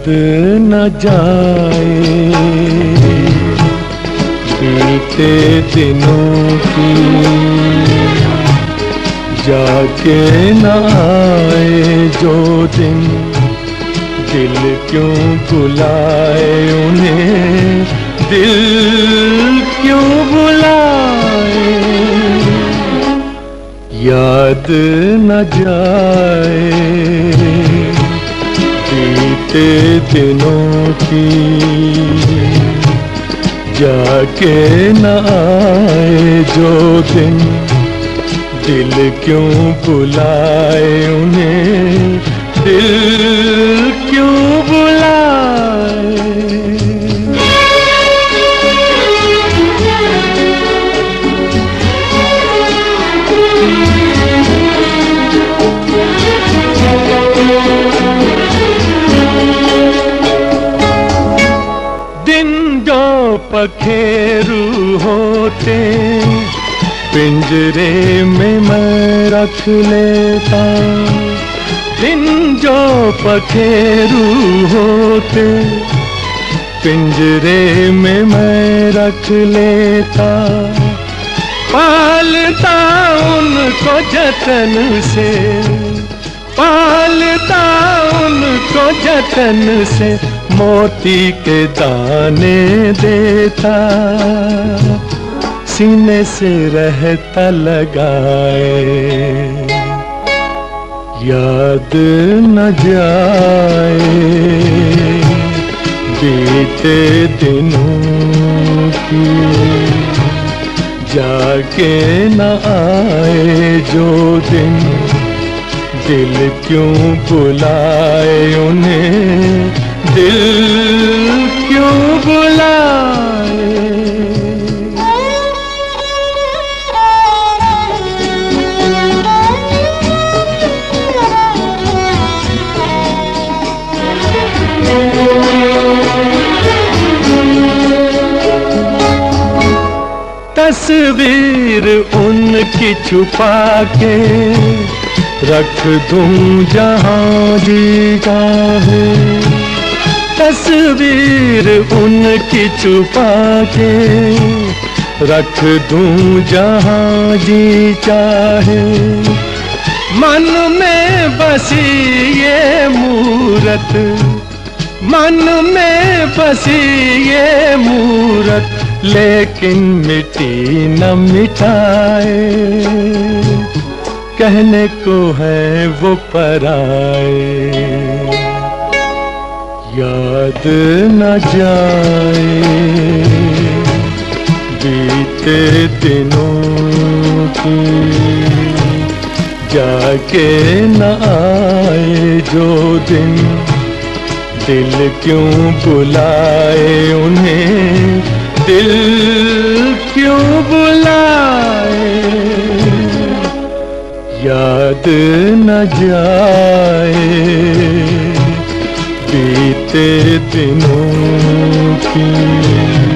न जाए बीते दिनों की, जाके न आए जो दिन, दिल क्यों बुलाए उन्हें, दिल क्यों बुलाए। याद न जाए बीते दिनों की, जाके न आए जो दिन, दिल क्यों बुलाए उन्हें, दिल क्यों बुलाए। दिन जो पखेरू होते, पिंजरे में मैं रख लेता। दिन जो पखेरू होते, पिंजरे में मैं रख लेता। पालता उनको जतन से, पालता उनको जतन से, मोती के दाने देता। सीने से रहता लगाए, याद न जाए बीते दिनों की, जाके न आए जो दिन, दिल क्यों बुलाए उन्हें, दिल क्यों बुलाए। तस्वीर उनकी छुपा के रख दूं जहां जी चाहे। तस्वीर उनकी छुपा के रख दूं जहां जी चाहे। मन में बसी ये मूरत, मन में बसी ये मूरत, लेकिन मिटी न मिटाए। कहने को है वो पराए, याद न जाए बीते दिनों की, जाके न आए जो दिन, दिल क्यों बुलाए उन्हें, दिल क्यों बुलाए। याद न जाए बीते दिनों की।